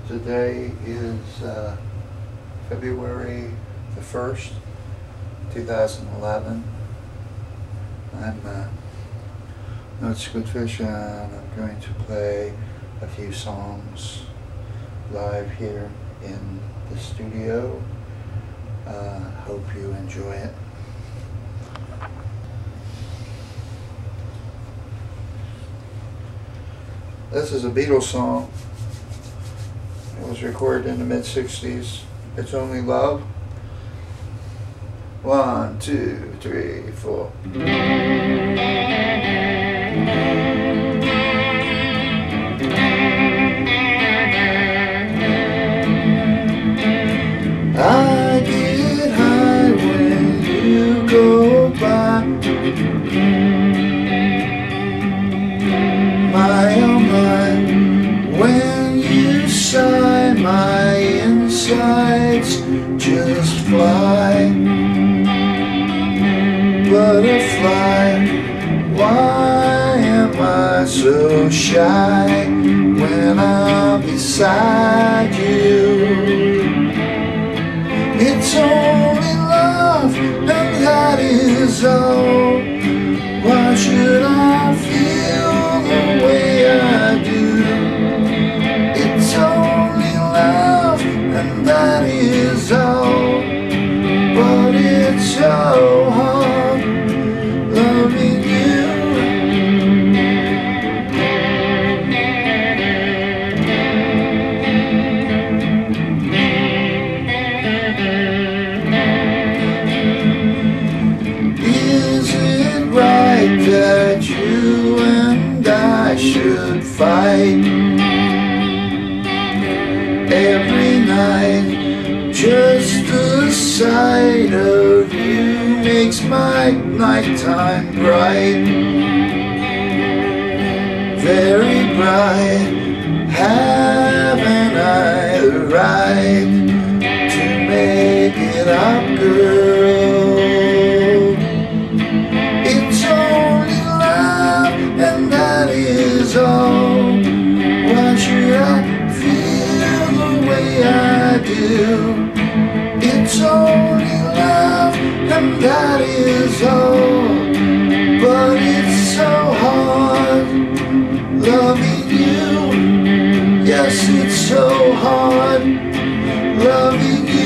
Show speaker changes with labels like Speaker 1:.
Speaker 1: Today is February the 1st, 2011. I'm Squidfish, and I'm going to play a few songs live here in the studio. Hope you enjoy it. This is a Beatles song. It was recorded in the mid-60s. It's Only Love. 1, 2, 3, 4. I get high when you go by. My oh my, when you sigh, my insides just fly. Butterfly, why am I so shy when I'm beside you? It's only love, and that is all. Why should I feel the way I do? It's only love, and that is all. But it's so hard loving you. Is it right that you and I should fight every night? Just the sight of you makes my nighttime bright, very bright. Haven't I the right to make it up, girl? It's only love, and that is all. Why should I feel the way I do? It's only love, and that is all. But it's so hard loving you. Yes, it's so hard loving you.